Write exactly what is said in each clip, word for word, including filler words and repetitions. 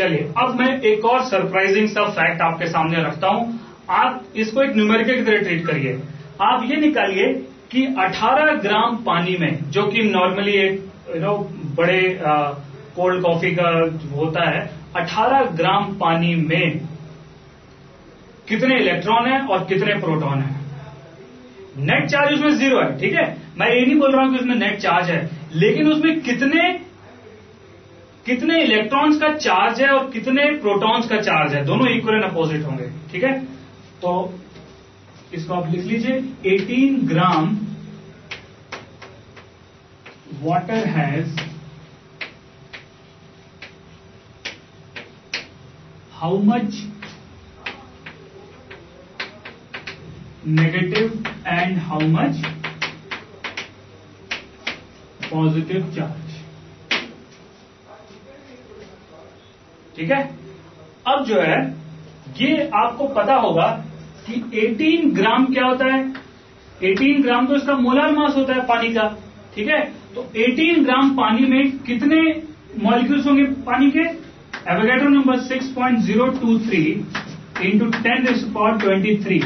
चलिए अब मैं एक और सरप्राइजिंग सा फैक्ट आपके सामने रखता हूं। आप इसको एक न्यूमेरिकल की तरह ट्रीट करिए। आप ये निकालिए कि अठारह ग्राम पानी में, जो कि नॉर्मली एक यू नो बड़े कोल्ड कॉफी का होता है, अठारह ग्राम पानी में कितने इलेक्ट्रॉन है और कितने प्रोटॉन है। नेट चार्ज उसमें जीरो है, ठीक है। मैं ये नहीं बोल रहा हूं कि उसमें नेट चार्ज है, लेकिन उसमें कितने कितने इलेक्ट्रॉन्स का चार्ज है और कितने प्रोटॉन्स का चार्ज है, दोनों इक्वल एंड अपोजिट होंगे, ठीक है। तो इसको आप लिख लीजिए, अठारह gram water has how much negative and how much positive charge, ठीक है। अब जो है ये आपको पता होगा कि अठारह ग्राम क्या होता है। अठारह ग्राम तो इसका मोलार मास होता है पानी का, ठीक है। तो अठारह ग्राम पानी में कितने मॉलिक्यूल्स होंगे पानी के? Avogadro number six point zero two three into ten raise to power twenty three,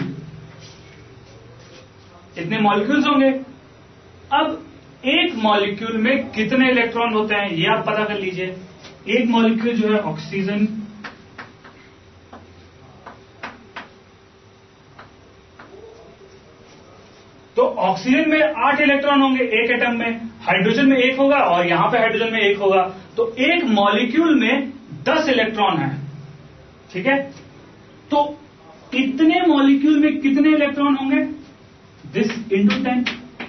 इतने मॉलिक्यूल्स होंगे। अब एक मॉलिक्यूल में कितने इलेक्ट्रॉन होते हैं ये आप पता कर लीजिए। एक मॉलिक्यूल जो है ऑक्सीजन, तो ऑक्सीजन में आठ इलेक्ट्रॉन होंगे एक एटम में, हाइड्रोजन में एक होगा और यहां पे हाइड्रोजन में एक होगा, तो एक मॉलिक्यूल में दस इलेक्ट्रॉन है, ठीक है। तो इतने मॉलिक्यूल में कितने इलेक्ट्रॉन होंगे? This into ten.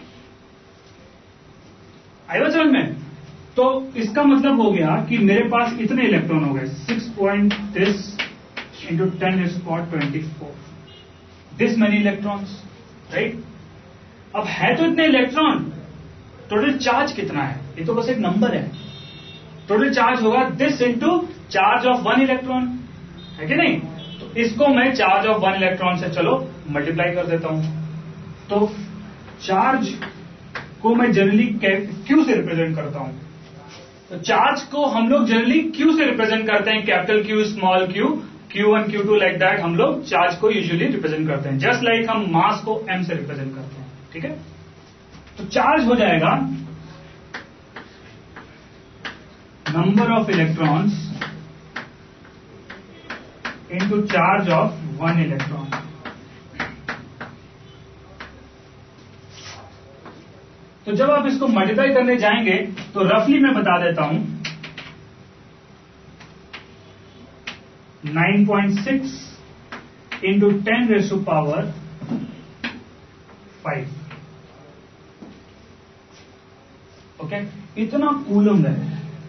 आया समझ में? तो इसका मतलब हो गया कि मेरे पास इतने इलेक्ट्रॉन हो गए, six point this into ten is power twenty four, this many electrons, right. अब है तो इतने इलेक्ट्रॉन, टोटल चार्ज कितना है? ये तो बस एक नंबर है। टोटल चार्ज होगा this into charge of one electron, है कि नहीं। तो इसको मैं चार्ज ऑफ वन इलेक्ट्रॉन से चलो मल्टीप्लाई कर देता हूं। तो चार्ज को मैं जनरली क्यू से रिप्रेजेंट करता हूं। तो चार्ज को हम लोग जनरली क्यू से रिप्रेजेंट करते हैं, capital Q, small Q, Q one, Q two, like that हम लोग चार्ज को यूजुअली रिप्रेजेंट करते हैं, जस्ट लाइक हम मास को एम से रिप्रेजेंट करते हैं, ठीक है। तो चार्ज हो जाएगा number of electrons into charge of one electron. तो जब आप इसको मल्टीप्लाई करने जाएंगे तो रफली मैं बता देता हूं, nine point six into ten raise to power five, okay, इतना कूलम है।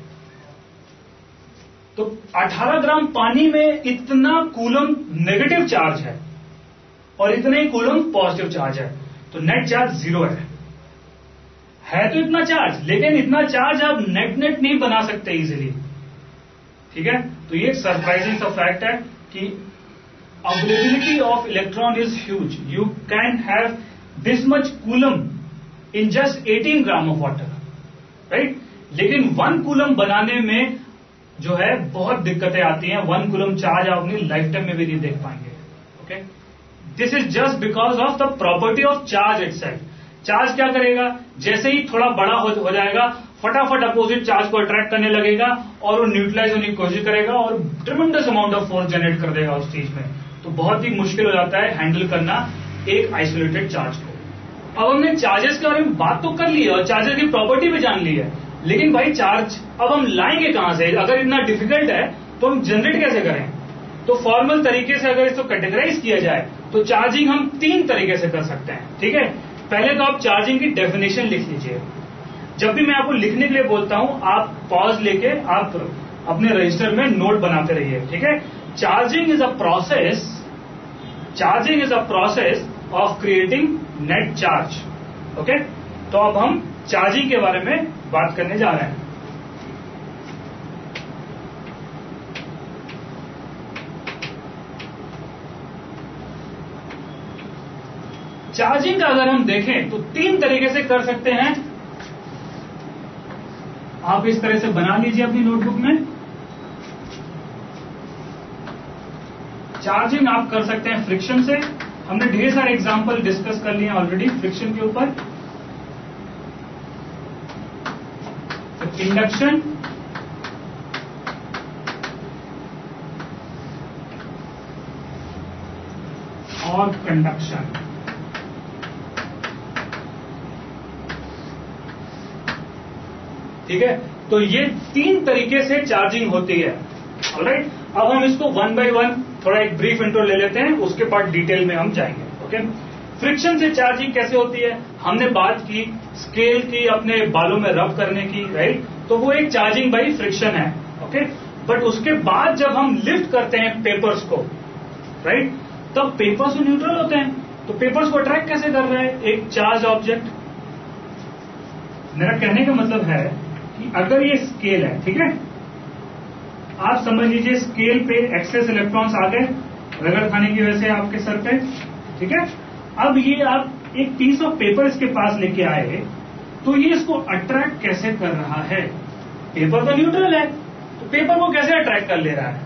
तो अठारह ग्राम पानी में इतना कूलम नेगेटिव चार्ज है और इतने ही कूलम पॉजिटिव चार्ज है, तो नेट चार्ज जीरो है। है तो इतना चार्ज, लेकिन इतना चार्ज आप नेट नेट नहीं बना सकते इजीली, ठीक है। तो ये एक सरप्राइजिंग सा फैक्ट है कि availability of electron is huge. You can have this much coulomb in just eighteen gram of water, right. लेकिन वन कूलम बनाने में जो है बहुत दिक्कतें आती हैं। वन कूलम चार्ज आप अपनी लाइफ टाइम में भी नहीं देख पाएंगे, okay. This is just because of the property of charge itself. Charge क्या करेगा, जैसे ही थोड़ा बड़ा हो, हो जाएगा, फटाफट अपोजिट चार्ज को अट्रैक्ट करने लगेगा और वो न्यूट्रलाइज होने की कोशिश करेगा और tremendous amount of force generate कर देगा उस चीज में। तो बहुत ही मुश्किल हो जाता है हैंडल करना एक आइसोलेटेड चार्ज को। अब हमने चार्जेस के बारे में बात तो कर ली है और चार्जेस की प्रॉपर्टी भी जान ली है, लेकिन भाई चार्ज अब हम लाएंगे कहां से? अगर इतना डिफिकल्ट है तो हम जनरेट कैसे करें? तो फॉर्मल तरीके से अगर इसको कैटेगराइज किया जाए तो चार्जिंग हम तीन तरीके से कर सकते हैं, ठीक है। पहले तो आप चार्जिंग की डेफिनेशन लिख लीजिए। जब भी मैं आपको लिखने के लिए बोलता हूं, आप पॉज लेके आप अपने रजिस्टर में नोट बनाते रहिए, ठीक है। Charging is a process charging is a process of creating net charge, okay. तो अब हम चार्जिंग के बारे में बात करने जा रहे हैं। चार्जिंग का अगर हम देखें तो तीन तरीके से कर सकते हैं। आप इस तरह से बना लीजिए अपनी नोटबुक में। चार्जिंग आप कर सकते हैं फ्रिक्शन से। हमने ढेर सारे एग्जांपल डिस्कस कर लिए ऑलरेडी फ्रिक्शन के ऊपर। इंडक्शन, और कंडक्शन। ठीक है, तो ये तीन तरीके से चार्जिंग होती है। ऑलराइट, अब हम इसको वन बाय वन थोड़ा एक ब्रीफ इंट्रो ले लेते हैं, उसके बाद डिटेल में हम जाएंगे। ओके, फ्रिक्शन से चार्जिंग कैसे होती है? हमने बात की स्केल की, अपने बालों में रब करने की, राइट? तो वो एक चार्जिंग बाय फ्रिक्शन है। ओके, बट उसके बाद जब हम लिफ्ट करते हैं पेपर्स को, राइट, तब पेपर्स न्यूट्रल होते हैं, तो पेपर्स को अट्रैक्ट कैसे कर रहा है? एक चार्ज ऑब्जेक्ट। मेरा कहने का मतलब है कि अगर ये स्केल है, ठीक है, आप समझ लीजिए स्केल पे एक्सेस इलेक्ट्रॉन्स आ गए रगड़ खाने की वजह से आपके सर पे, ठीक है। अब ये आप एक पीस ऑफ पेपर इसके पास लेके आए, तो ये इसको अट्रैक्ट कैसे कर रहा है? पेपर तो न्यूट्रल है, तो पेपर को कैसे अट्रैक्ट कर ले रहा है?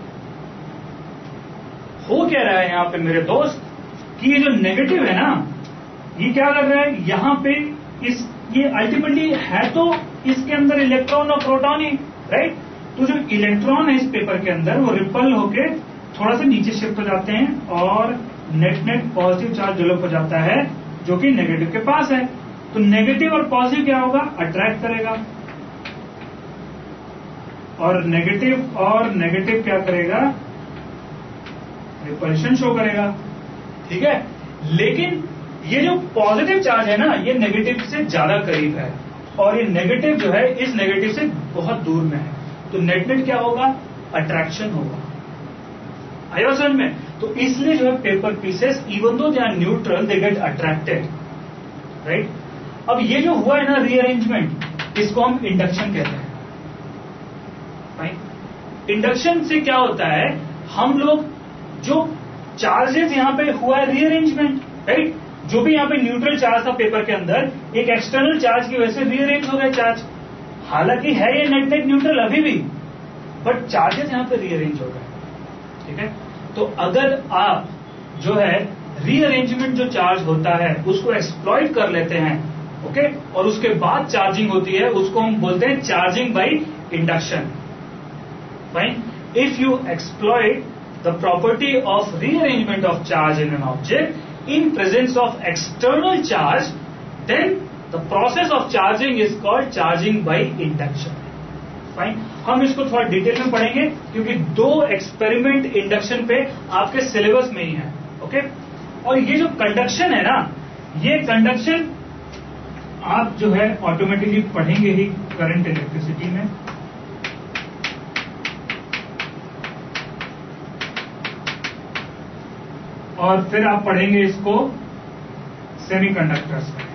हो क्या रहा है यहां पे मेरे दोस्त कि ये जो नेगेटिव है ना, ये क्या कर रहा है यहां पे? इस ये अल्टीमेटली है तो इसके अंदर इलेक्ट्रॉन और प्रोटॉन ही, राइट? तो जो इलेक्ट्रॉन है इस पेपर के अंदर वो रिपल होके थोड़ा सा नीचे शिफ्ट हो जाते हैं और net net positive charge develop हो जाता है जो कि नेगेटिव के पास है। तो नेगेटिव और पॉजिटिव क्या होगा? अट्रैक्ट करेगा, और नेगेटिव और नेगेटिव क्या करेगा? रिपल्शन शो करेगा, ठीक है। लेकिन ये जो पॉजिटिव चार्ज है ना, ये नेगेटिव से ज्यादा करीब है, और ये नेगेटिव जो है इस नेगेटिव से बहुत दूर में है। तो नेट नेट क्या होगा? अट्रैक्शन होगा। आया समझ में? तो इसलिए जो है paper pieces even though they are neutral they get attracted, right? अब ये जो हुआ है ना रीअरेंजमेंट, इसको हम इंडक्शन कहते हैं। राइट? इंडक्शन से क्या होता है, हम लोग जो चार्जेस यहां पे हुआ है रीअरेंजमेंट, राइट? जो भी यहां पे न्यूट्रल चार्ज था पेपर के अंदर, एक एक्सटर्नल चार्ज की वजह से रीअरेंज हो गया चार्ज। हालांकि है ये नेट नेट न्यूट्रल अभी भी, बट चार्जेस यहां पे रीअरेंज हो गए, ठीक है। तो अगर आप जो है रीअरेंजमेंट जो चार्ज होता है उसको एक्सप्लॉइट कर लेते हैं, ओके, और उसके बाद चार्जिंग होती है, उसको हम बोलते हैं charging by induction. Fine, if you exploit the property of rearrangement of charge in an object in presence of external charge, then the process of charging is called charging by induction. Fine, हम इसको थोड़ा detail में पढ़ेंगे क्योंकि दो experiment induction पे आपके syllabus में ही है, ओके। और ये जो कंडक्शन है ना, ये कंडक्शन आप जो है ऑटोमेटिकली पढ़ेंगे ही करंट इलेक्ट्रिसिटी में। और फिर आप पढ़ेंगे इसको सेमीकंडक्टर्स में।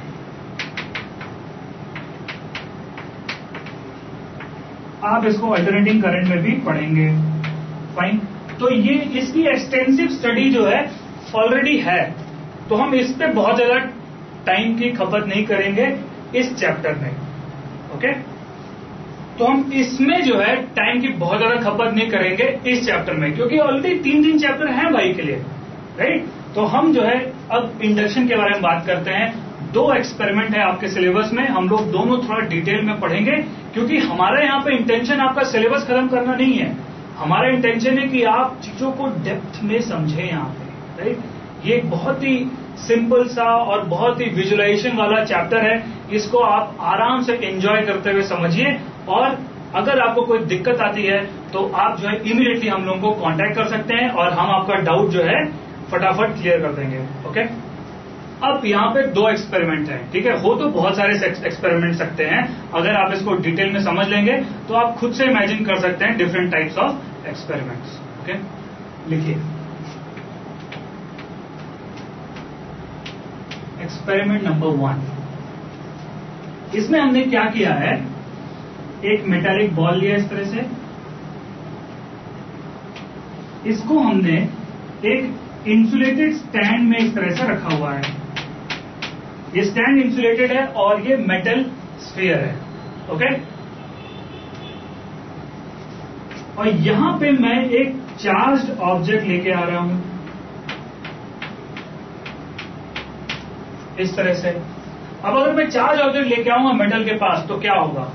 आप इसको अल्टरनेटिंग करंट में भी पढ़ेंगे। फाइन, तो ये इसकी एक्सटेंसिव स्टडी जो है ऑलरेडी है, तो हम इस पे बहुत ज्यादा टाइम की खपत नहीं करेंगे इस चैप्टर में, ओके। तो हम इसमें जो है टाइम की बहुत ज्यादा खपत नहीं करेंगे इस चैप्टर में, क्योंकि ऑलरेडी तीन तीन चैप्टर हैं भाई के लिए, राइट। तो हम जो है अब इंडक्शन के बारे में बात करते हैं। दो एक्सपेरिमेंट है आपके सिलेबस में, हम लोग दोनों थोड़ा डिटेल में पढ़ेंगे, क्योंकि हमारा यहाँ पे इंटेंशन आपका सिलेबस खत्म करना नहीं है। हमारा इंटेंशन है कि आप चीजों को डेप्थ में समझें यहाँ पे, राइट। ये एक बहुत ही सिंपल सा और बहुत ही विजुअलाइजेशन वाला चैप्टर है, इसको आप आराम से एंजॉय करते हुए समझिए। और अगर आपको कोई दिक्कत आती है तो आप जो है इमीडिएटली हम लोगों को कांटेक्ट कर सकते हैं और हम आपका डाउट जो है फटाफट क्लियर कर देंगे, ओके। अब यहाँ पे दो एक्सपेरिमेंट हैं, ठीक है। हो तो बहुत सारे एक्सपेरिमेंट सकते हैं, अगर आप इसको डिटेल में समझ लेंगे तो आप खुद से इमेजिन कर सकते हैं different types of experiments, okay. लिखिए एक्सपेरिमेंट नंबर वन। इसमें हमने क्या किया है, एक मेटालिक बॉल लिया इस तरह से, इसको हमने एक इंसुलेटेड स्टैंड में इस तरह से रखा हुआ है। ये स्टैंड इंसुलेटेड है और ये मेटल स्फीयर है, ओके। और यहां पे मैं एक चार्ज्ड ऑब्जेक्ट लेके आ रहा हूं इस तरह से। अब अगर मैं चार्ज ऑब्जेक्ट लेके आऊंगा मेटल के पास तो क्या होगा,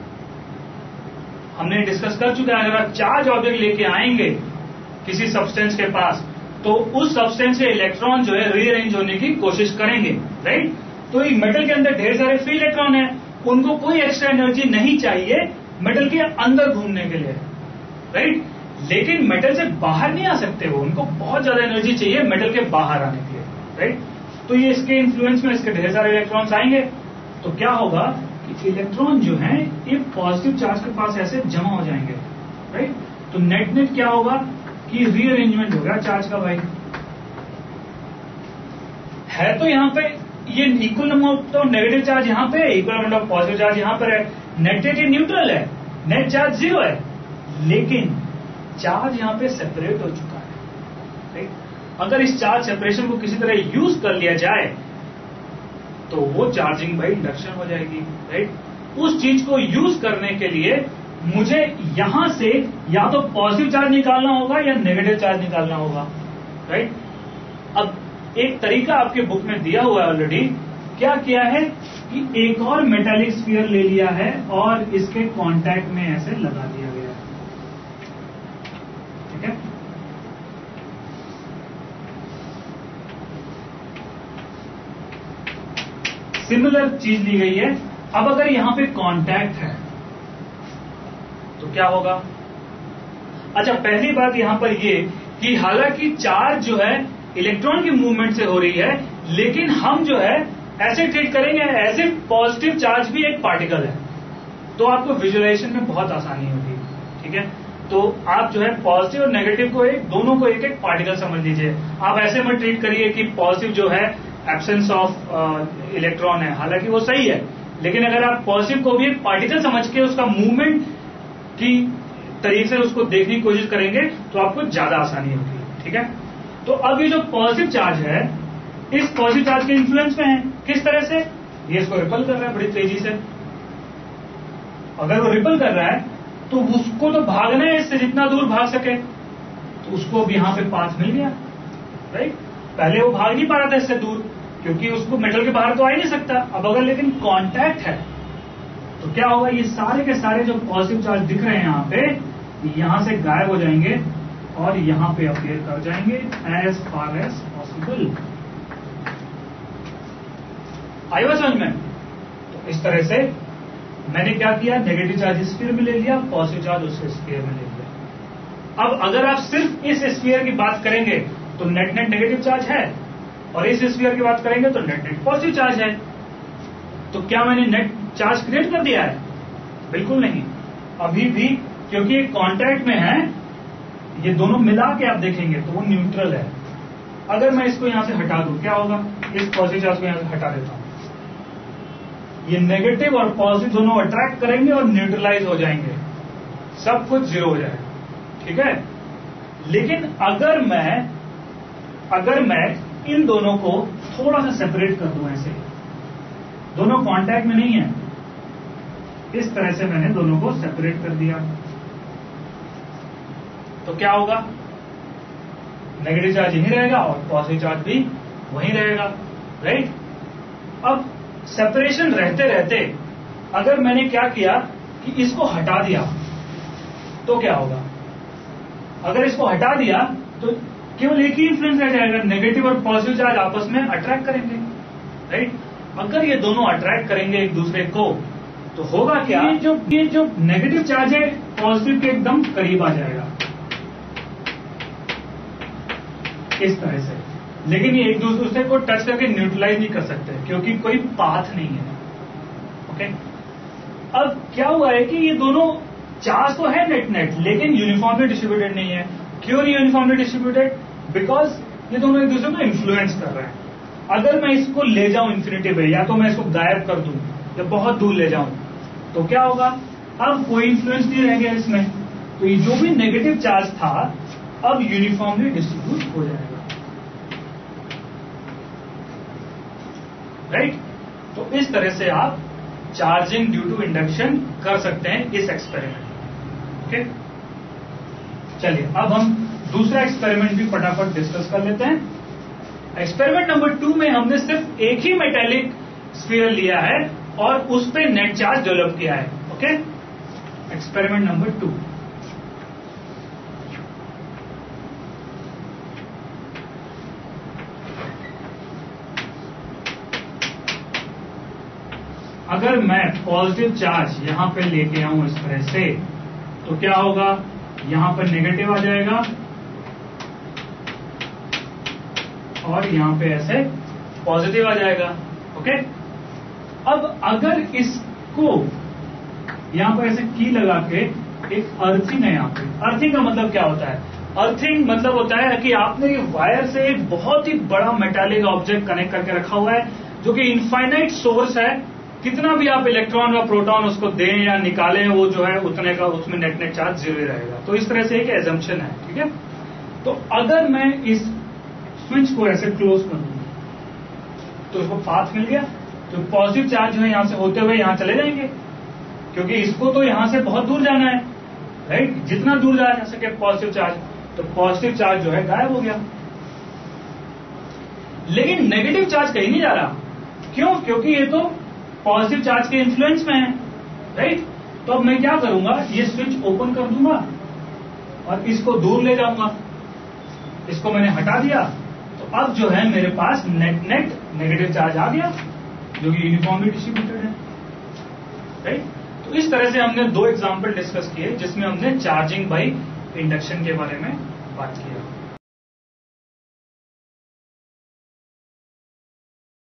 हमने डिस्कस कर चुका है। अगर आप चार्ज ऑब्जेक्ट लेके आएंगे किसी सब्सटेंस के पास तो उस सब्सटेंस से इलेक्ट्रॉन जो है रीअरेंज होने की कोशिश करेंगे, राइट। तो ये मेटल के अंदर ढेर सारे फ्री इलेक्ट्रॉन है, उनको कोई एक्स्ट्रा एनर्जी नहीं चाहिए मेटल के अंदर घूमने के लिए, राइट। लेकिन मेटल से बाहर नहीं आ सकते वो, उनको बहुत ज्यादा एनर्जी चाहिए मेटल के बाहर आने के लिए, राइट। तो ये इसके इन्फ्लुएंस में इसके ढेर सारे इलेक्ट्रॉन्स आएंगे तो क्या होगा कि इलेक्ट्रॉन जो है ये पॉजिटिव चार्ज के पास ऐसे जमा हो जाएंगे, राइट। तो नेट नेट क्या होगा कि रीअरेंजमेंट हो गया चार्ज का भाई। है तो यहां पे ये equal amount of negative charge यहां पे, equal amount of positive charge यहां पर है, नेट नेट ये न्यूट्रल है, नेट चार्ज जीरो है, लेकिन चार्ज यहां पे सेपरेट हो चुका है, राइट। अगर इस चार्ज सेपरेशन को किसी तरह यूज कर लिया जाए तो वो चार्जिंग बाय इंडक्शन हो जाएगी, राइट। उस चीज को यूज करने के लिए मुझे यहां से या तो पॉजिटिव चार्ज निकालना होगा या नेगेटिव चार्ज निकालना होगा, राइट। अब एक तरीका आपके बुक में दिया हुआ है ऑलरेडी, क्या किया है कि एक और मेटालिक स्फीयर ले लिया है और इसके कांटेक्ट में ऐसे लगा दिया गया है, ठीक है। सिमिलर चीज ली गई है। अब अगर यहां पे कांटेक्ट है तो क्या होगा। अच्छा, पहली बात यहां पर ये कि हालांकि चार्ज जो है इलेक्ट्रॉन की मूवमेंट से हो रही है, लेकिन हम जो है ऐसे ट्रीट करेंगे एज ए पॉजिटिव चार्ज भी एक पार्टिकल है, तो आपको विजुअलाइजेशन में बहुत आसानी होगी, ठीक है। तो आप जो है पॉजिटिव और नेगेटिव को एक दोनों को एक एक पार्टिकल समझ लीजिए। आप ऐसे मत ट्रीट करिए कि पॉजिटिव जो है एब्सेंस ऑफ इलेक्ट्रॉन है, हालांकि वो सही है, लेकिन अगर आप पॉजिटिव को भी एक पार्टिकल समझ के उसका मूवमेंट की तरीके से उसको देखने की कोशिश करेंगे तो आपको ज्यादा आसानी होगी, ठीक है। तो अब ये जो पॉजिटिव चार्ज है इस पॉजिटिव चार्ज के इन्फ्लुएंस में है, किस तरह से, ये इसको रिपल कर रहा है बड़ी तेजी से। अगर वो रिपल कर रहा है तो उसको तो भागना है इससे जितना दूर भाग सके, तो उसको अब यहां पे पाथ मिल गया, राइट। पहले वो भाग नहीं पा रहा था इससे दूर क्योंकि उसको मेटल के बाहर तो आ ही नहीं सकता। अब अगर लेकिन कांटेक्ट है तो क्या होगा, ये सारे के सारे जो पॉजिटिव चार्ज दिख रहे हैं यहां पे, यहां से गायब हो जाएंगे और यहां पे अपीयर कर जाएंगे एज फार एज पॉसिबल। आई बात समझ में। तो इस तरह से मैंने क्या किया, नेगेटिव चार्ज इस स्फीयर में ले लिया, पॉजिटिव चार्ज उस स्फीयर में ले लिया। अब अगर आप सिर्फ इस स्फीयर की बात करेंगे तो नेट नेट नेगेटिव चार्ज है, और इस स्फीयर की बात करेंगे तो नेट नेट पॉजिटिव चार्ज है। तो क्या मैंने नेट चार्ज क्रिएट कर दिया है? बिल्कुल नहीं, अभी भी, क्योंकि ये कांटेक्ट में है, ये दोनों मिला के आप देखेंगे तो वो न्यूट्रल है। अगर मैं इसको यहां से हटा दूं क्या होगा, इस पॉजिटिव चार्ज को यहां से हटा देता हूं, ये नेगेटिव और पॉजिटिव दोनों अट्रैक्ट करेंगे और न्यूट्रलाइज हो जाएंगे, सब कुछ जीरो हो जाएगा, ठीक है। लेकिन अगर मैं अगर मैं इन दोनों को थोड़ा सा सेपरेट कर दूं, ऐसे दोनों कांटेक्ट में नहीं है, इस तरह से मैंने दोनों को सेपरेट कर दिया, तो क्या होगा, नेगेटिव चार्ज यहीं रहेगा और पॉजिटिव चार्ज भी वहीं रहेगा, राइट। अब सेपरेशन रहते रहते अगर मैंने क्या किया कि इसको हटा दिया तो क्या होगा, अगर इसको हटा दिया तो केवल एक ही इन्फ्लुएंस रह जाएगा, नेगेटिव और पॉजिटिव चार्ज आपस में अट्रैक्ट करेंगे, राइट। अगर ये दोनों अट्रैक्ट करेंगे एक दूसरे को तो होगा क्या, ये जो ये जो नेगेटिव चार्ज है पॉजिटिव के एकदम करीब आ जाएगा इस तरह से, लेकिन ये एक दूसरे को टच करके न्यूट्रलाइज नहीं कर सकते क्योंकि कोई पाथ नहीं है, ओके। अब क्या हुआ है कि ये दोनों चार्ज तो है नेट नेट, लेकिन यूनिफॉर्मली डिस्ट्रीब्यूटेड नहीं है। क्यों नहीं यूनिफॉर्मली डिस्ट्रीब्यूटेड? बिकॉज ये दोनों एक दूसरे को इन्फ्लुएंस कर रहे हैं। अगर मैं इसको ले जाऊं इन्फिनिटी पे, या तो मैं इसको गायब कर दूं या बहुत दूर ले जाऊं, तो क्या होगा, अब कोई इन्फ्लुएंस नहीं रह गया इसमें, तो ये जो भी नेगेटिव चार्ज था अब यूनिफॉर्मली डिस्ट्रीब्यूट हो जाएगा, राइट। तो इस तरह से आप चार्जिंग ड्यू टू इंडक्शन कर सकते हैं इस एक्सपेरिमेंट में, ओके। चलिए अब हम दूसरा एक्सपेरिमेंट भी फटाफट डिस्कस कर लेते हैं। एक्सपेरिमेंट नंबर टू में हमने सिर्फ एक ही मेटेलिक स्फीयर लिया है और उस पे नेट चार्ज डेवलप किया है। Okay, experiment number two. अगर मैं पॉजिटिव चार्ज यहां पे लेके आऊं इस तरह से, तो क्या होगा, यहां पर नेगेटिव आ जाएगा और यहां पे ऐसे पॉजिटिव आ जाएगा। ओके, अब अगर इसको यहां पर ऐसे की लगा के एक अर्थिंग है, यहां पे अर्थिंग का मतलब क्या होता है, अर्थिंग मतलब होता है कि आपने ये वायर से एक बहुत ही बड़ा मेटालिक ऑब्जेक्ट कनेक्ट करके रखा हुआ है जो कि इनफाइनाइट सोर्स है, कितना भी आप इलेक्ट्रॉन व प्रोटॉन उसको दें या निकालें वो जो है उतने का उसमें नेट नेट चार्ज जीरो ही रहेगा। तो इस तरह से एक एजम्पशन है, ठीक है। तो अगर मैं इस स्विच को ऐसे क्लोज कर दूं तो इसको पाथ मिल गया, तो पॉजिटिव चार्ज जो है यहां से होते हुए यहां चले जाएंगे, क्योंकि इसको तो यहां से बहुत दूर जाना है, राइट, जितना दूर जा सके पॉजिटिव चार्ज, तो पॉजिटिव चार्ज जो है गायब हो गया। लेकिन नेगेटिव चार्ज कहीं नहीं जा रहा, क्यों, क्योंकि ये तो पॉजिटिव चार्ज के इन्फ्लुएंस में है, राइट। तो अब मैं क्या करूंगा, ये स्विच ओपन कर दूंगा और इसको दूर ले जाऊंगा, इसको मैंने हटा दिया, तो अब जो है मेरे पास नेट नेट नेगेटिव चार्ज आ गया जो कि यूनिफॉर्मली डिस्ट्रीब्यूटेड है, राइट। तो इस तरह से हमने दो एग्जांपल डिस्कस किए जिसमें हमने चार्जिंग बाय इंडक्शन के बारे में बात किया।